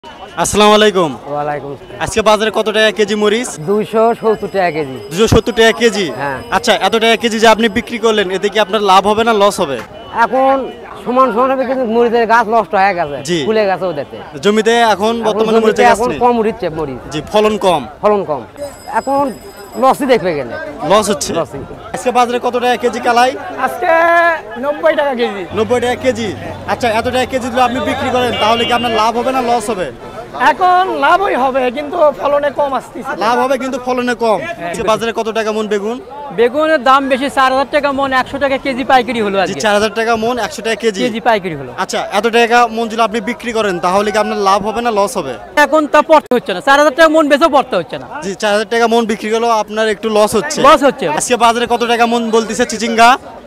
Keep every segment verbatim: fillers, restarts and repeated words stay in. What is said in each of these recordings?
আসসালামু আলাইকুম। ওয়ালাইকুম। আজকে বাজারে কত টাকা কেজি মরিচ? দুইশো সত্তর টাকা কেজি। দুইশো সত্তর টাকা কেজি। হ্যাঁ। আচ্ছা, এত টাকা কেজি যে আপনি বিক্রি করলেন, এতে কি আপনার লাভ হবে না লস হবে? এখন সমান সমান হবে, কিন্তু মরিচের গাছ নষ্ট হয়ে গেছে, জি। ফুলে গেছে ওদেরতে। জমিতে এখন বর্তমানে এখন মরিচের গাছ এখন নেই। কম উঠছে মরিচ, জি, ফলন কম। ফলন কম। এখন লসই দেখবে গেলে লস হচ্ছে। লসই। আজকে বাজারে কত টাকা কেজি কালাই? আজকে নব্বই টাকা কেজি। নব্বই টাকা কেজি। আচ্ছা, এত টাকা কেজি যদি আপনি বিক্রি করেন, তাহলে কি আপনার লাভ হবে না লস হবে? এখন লাভই হবে, কিন্তু ফলনে কম আসতেছে। লাভ হবে কিন্তু ফলনে কম। আজকে বাজারে কত টাকা মন বেগুন? বেগুনের দাম বেশি, চার হাজার টাকা মন, একশো টাকা কেজি পাইকারি হলো জি, আজকে। চার হাজার টাকা মন, একশো টাকা কেজি। কেজি পাইকারি হলো। আচ্ছা, এত টাকা মন যদি আপনি বিক্রি করেন, তাহলে কি আপনার লাভ হবে না লস হবে? এখন তা পড়তে হচ্ছে না, চার হাজার টাকা মন বেচেও পড়তে হচ্ছে না। জি, চার হাজার টাকা মন বিক্রি করলেও আপনার একটু লস হচ্ছে। লস হচ্ছে। আজকে বাজারে কত টাকা মন বলতেছে চিচিঙ্গা?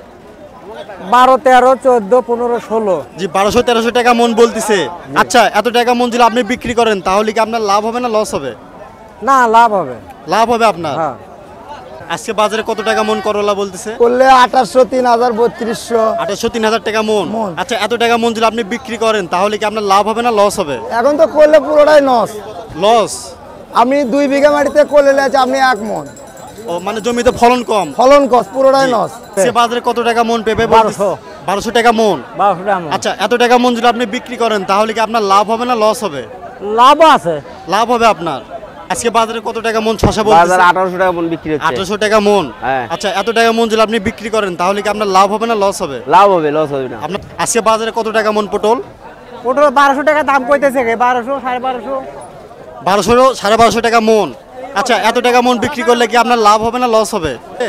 বারো তেরো চোদ্দ পনেরো ষোলো। জি, বারোশো তেরোশো টাকা মন বলতেছে। আচ্ছা, এত টাকা মন যদি আপনি বিক্রি করেন, তাহলে কি আপনার লাভ হবে না লস হবে? না, লাভ হবে। লাভ হবে আপনার। হ্যাঁ। আজকে বাজারে কত টাকা মন করলা বলতেছে? করলে আঠাশশো তিন হাজার বত্রিশশো আঠাশশো তিন হাজার টাকা মন। মন। আচ্ছা, এত টাকা মন যদি আপনি বিক্রি করেন, তাহলে কি আপনার লাভ হবে না লস হবে? এখন তো করলে পুরোটাই নস। লস। আমি দুই বিঘা মাটিতে করলে লেছে আপনি এক মন, ও মানে জমিতে ফলন কম। ফলন কস পুরোটাই নস। আজকে বাজারে কত টাকা মন পেঁপে? বারোশো। বারোশো টাকা মন। বারোশো টাকা মণ। আচ্ছা, এত টাকা মন যদি আপনি বিক্রি করেন, তাহলে কি আপনার লাভ হবে না লস হবে? লাভও আছে। লাভ হবে আপনার। আজকে বাজারে কত টাকা মন শশা বলতেছে? আঠারোশো টাকা মন বিক্রি আঠারোশো টাকা মন। হ্যাঁ। আচ্ছা, এত টাকা মন যদি আপনি বিক্রি করেন, তাহলে কি আপনার লাভ হবে না লস হবে? লাভ হবে, লস হবে না। আপনার আজকে বাজারে কত টাকা মন পটল? ওটা বারোশো টাকা দাম কইতেছে, বারোশো সাড়ে বারোশো। বারোশো সাড়ে বারোশো টাকা মন। আচ্ছা, এত টাকা মন বিক্রি করলে কি আপনার লাভ হবে না লস হবে? এ,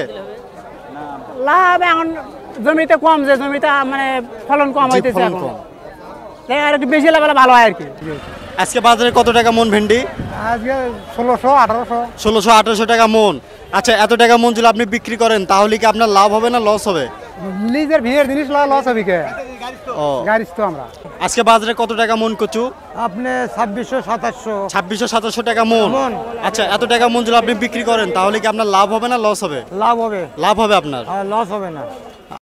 লাভ এখন জমিতে কম, যে জমিতে মানে ফলন কম জি, হইতেছে ফলন এখন। কম। তাই আর একটু বেশি লাগালে ভালো হয় আর কি। আজকে বাজারে কত টাকা মন ভেন্ডি? আজকে ষোলোশো আঠারোশো। ষোলোশো আঠারোশো টাকা মন। আচ্ছা, এত টাকা মন যদি আপনি বিক্রি করেন, তাহলে কি আপনার লাভ হবে না লস হবে? নিজের ভিড়ের জিনিস লস হবে কে? ও, গাড়িস তো আমরা। আজকে বাজারে কত টাকা মন কচু? আপনি ছাব্বিশশো সাতাশশো। ছাব্বিশশো সাতাশশো টাকা মন। মন। আচ্ছা, এত টাকা মন যদি আপনি বিক্রি করেন, তাহলে কি আপনার লাভ হবে না লস হবে? লাভ হবে, লাভ হবে আপনার। লস হবে না।